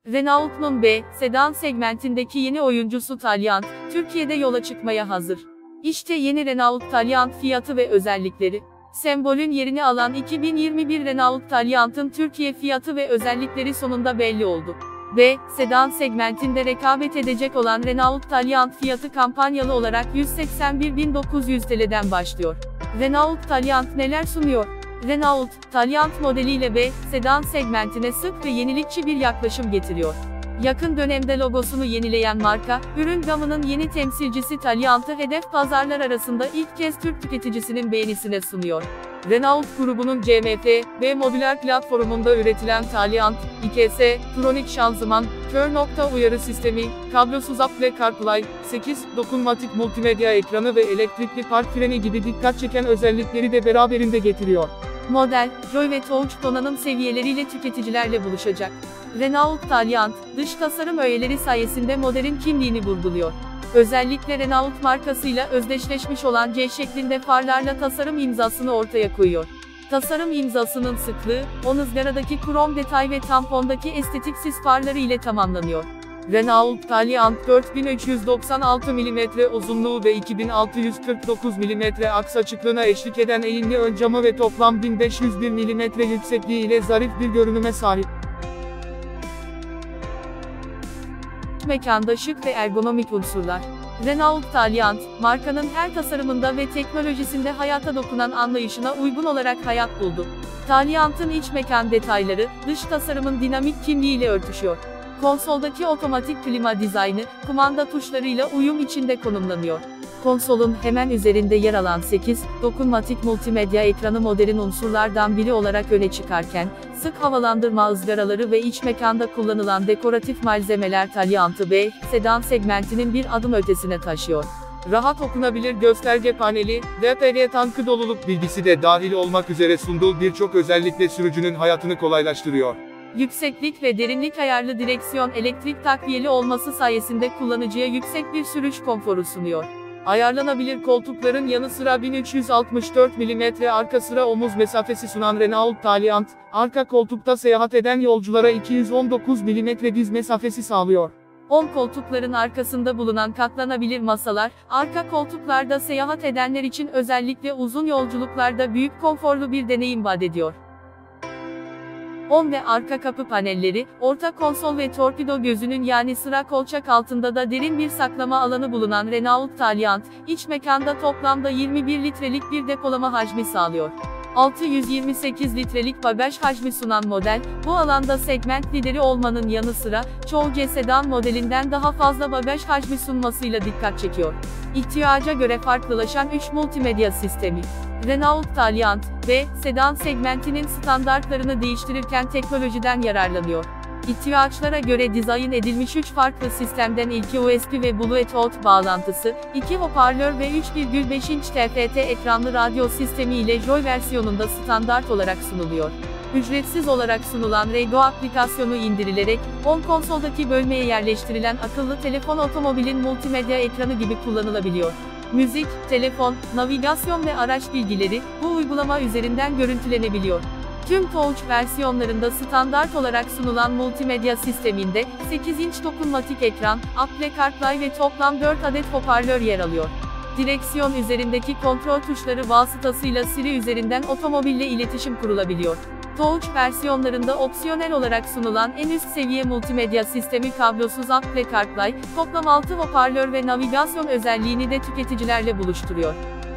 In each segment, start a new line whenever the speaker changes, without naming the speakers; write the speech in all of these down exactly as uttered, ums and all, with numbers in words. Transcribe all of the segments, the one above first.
Renault'un B sedan segmentindeki yeni oyuncusu Taliant, Türkiye'de yola çıkmaya hazır. İşte yeni Renault Taliant fiyatı ve özellikleri. Sembolün yerini alan iki bin yirmi bir Renault Taliant'ın Türkiye fiyatı ve özellikleri sonunda belli oldu. B sedan segmentinde rekabet edecek olan Renault Taliant fiyatı kampanyalı olarak yüz seksen bir bin dokuz yüz T L'den başlıyor. Renault Taliant neler sunuyor? Renault, Taliant modeliyle B sedan segmentine sık ve yenilikçi bir yaklaşım getiriyor. Yakın dönemde logosunu yenileyen marka, ürün gamının yeni temsilcisi Taliant'ı hedef pazarlar arasında ilk kez Türk tüketicisinin beğenisine sunuyor. Renault grubunun C M F B modüler platformunda üretilen Taliant, iki S, Tronic şanzıman, kör nokta uyarı sistemi, kablosuz Apple CarPlay, sekiz dokunmatik multimedya ekranı ve elektrikli park freni gibi dikkat çeken özellikleri de beraberinde getiriyor.
Model, Joy ve Touch donanım seviyeleriyle tüketicilerle buluşacak. Renault Taliant, dış tasarım öğeleri sayesinde modern kimliğini vurguluyor. Özellikle Renault markasıyla özdeşleşmiş olan C şeklinde farlarla tasarım imzasını ortaya koyuyor. Tasarım imzasının sıklığı, on ızgaradaki krom detay ve tampondaki estetik sis farları ile tamamlanıyor.
Renault Taliant dört bin üç yüz doksan altı milimetre uzunluğu ve iki bin altı yüz kırk dokuz milimetre aks açıklığına eşlik eden eğimli ön camı ve toplam bin beş yüz bir milimetre yüksekliği ile zarif bir görünüme sahip.
Mekanda şık ve ergonomik unsurlar. Renault Taliant, markanın her tasarımında ve teknolojisinde hayata dokunan anlayışına uygun olarak hayat buldu. Taliant'ın iç mekan detayları, dış tasarımın dinamik kimliğiyle örtüşüyor. Konsoldaki otomatik klima dizaynı, kumanda tuşlarıyla uyum içinde konumlanıyor. Konsolun hemen üzerinde yer alan sekiz dokunmatik multimedya ekranı modern unsurlardan biri olarak öne çıkarken, sık havalandırma ızgaraları ve iç mekanda kullanılan dekoratif malzemeler Taliant'ı B sedan segmentinin bir adım ötesine taşıyor.
Rahat okunabilir gösterge paneli, D P G tankı doluluk bilgisi de dahil olmak üzere sunduğu birçok özellikle sürücünün hayatını kolaylaştırıyor.
Yükseklik ve derinlik ayarlı direksiyon elektrik takviyeli olması sayesinde kullanıcıya yüksek bir sürüş konforu sunuyor.
Ayarlanabilir koltukların yanı sıra bin üç yüz altmış dört milimetre arka sıra omuz mesafesi sunan Renault Taliant, arka koltukta seyahat eden yolculara iki yüz on dokuz milimetre diz mesafesi sağlıyor.
on koltukların arkasında bulunan katlanabilir masalar, arka koltuklarda seyahat edenler için özellikle uzun yolculuklarda büyük konforlu bir deneyim vaat ediyor. on ve arka kapı panelleri, orta konsol ve torpido gözünün yani sıra kolçak altında da derin bir saklama alanı bulunan Renault Taliant, iç mekanda toplamda yirmi bir litrelik bir depolama hacmi sağlıyor. altı yüz yirmi sekiz litrelik bagaj hacmi sunan model, bu alanda segment lideri olmanın yanı sıra, çoğu C sedan modelinden daha fazla bagaj hacmi sunmasıyla dikkat çekiyor. İhtiyaca göre farklılaşan üç multimedya sistemi. Renault Taliant, B sedan segmentinin standartlarını değiştirirken teknolojiden yararlanıyor. İhtiyaçlara göre dizayn edilmiş üç farklı sistemden ilki U S B ve Bluetooth bağlantısı, iki hoparlör ve üç virgül beş inç T F T ekranlı radyo sistemi ile Joy versiyonunda standart olarak sunuluyor. Ücretsiz olarak sunulan Rego aplikasyonu indirilerek, on konsoldaki bölmeye yerleştirilen akıllı telefon otomobilin multimedya ekranı gibi kullanılabiliyor. Müzik, telefon, navigasyon ve araç bilgileri, bu uygulama üzerinden görüntülenebiliyor. Tüm Touch versiyonlarında standart olarak sunulan multimedya sisteminde, sekiz inç dokunmatik ekran, Apple CarPlay ve toplam dört adet hoparlör yer alıyor. Direksiyon üzerindeki kontrol tuşları vasıtasıyla Siri üzerinden otomobille iletişim kurulabiliyor. Touch versiyonlarında opsiyonel olarak sunulan en üst seviye multimedya sistemi kablosuz Apple CarPlay, toplam altı hoparlör ve navigasyon özelliğini de tüketicilerle buluşturuyor.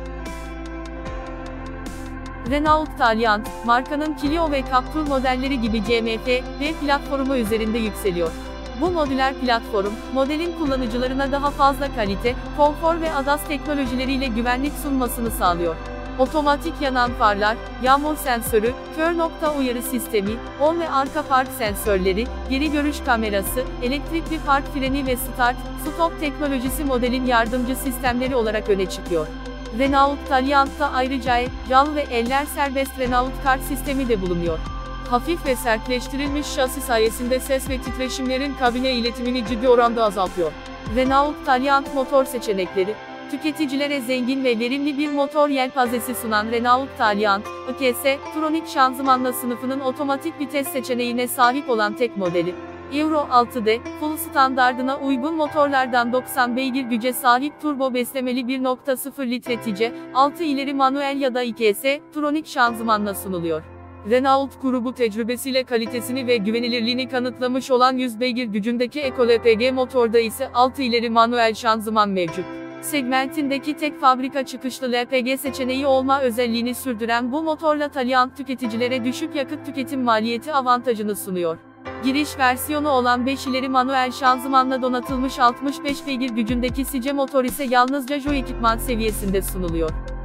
Renault Taliant, markanın Clio ve Captur modelleri gibi C M F B platformu üzerinde yükseliyor. Bu modüler platform, modelin kullanıcılarına daha fazla kalite, konfor ve A D A S teknolojileriyle güvenlik sunmasını sağlıyor. Otomatik yanan farlar, yağmur sensörü, kör nokta uyarı sistemi, ön ve arka park sensörleri, geri görüş kamerası, elektrikli park freni ve start, stop teknolojisi modelin yardımcı sistemleri olarak öne çıkıyor. Renault Taliant'ta ayrıca E-Cal ve eller serbest Renault Kart sistemi de bulunuyor.
Hafif ve sertleştirilmiş şasi sayesinde ses ve titreşimlerin kabine iletimini ciddi oranda azaltıyor.
Renault Taliant motor seçenekleri. Tüketicilere zengin ve verimli bir motor yelpazesi sunan Renault Taliant, iki S, Tronic şanzımanla sınıfının otomatik vites seçeneğine sahip olan tek modeli.
Euro altı'de, full standardına uygun motorlardan doksan beygir güce sahip turbo beslemeli bir nokta sıfır litre T C, altı ileri manuel ya da iki S, tronik şanzımanla sunuluyor. Renault grubu tecrübesiyle kalitesini ve güvenilirliğini kanıtlamış olan yüz beygir gücündeki Ecole P G motorda ise altı ileri manuel şanzıman mevcut. Segmentindeki tek fabrika çıkışlı L P G seçeneği olma özelliğini sürdüren bu motorla Taliant tüketicilere düşük yakıt tüketim maliyeti avantajını sunuyor. Giriş versiyonu olan beş ileri manuel şanzımanla donatılmış altmış beş beygir gücündeki S I C motor ise yalnızca J O ekipman seviyesinde sunuluyor.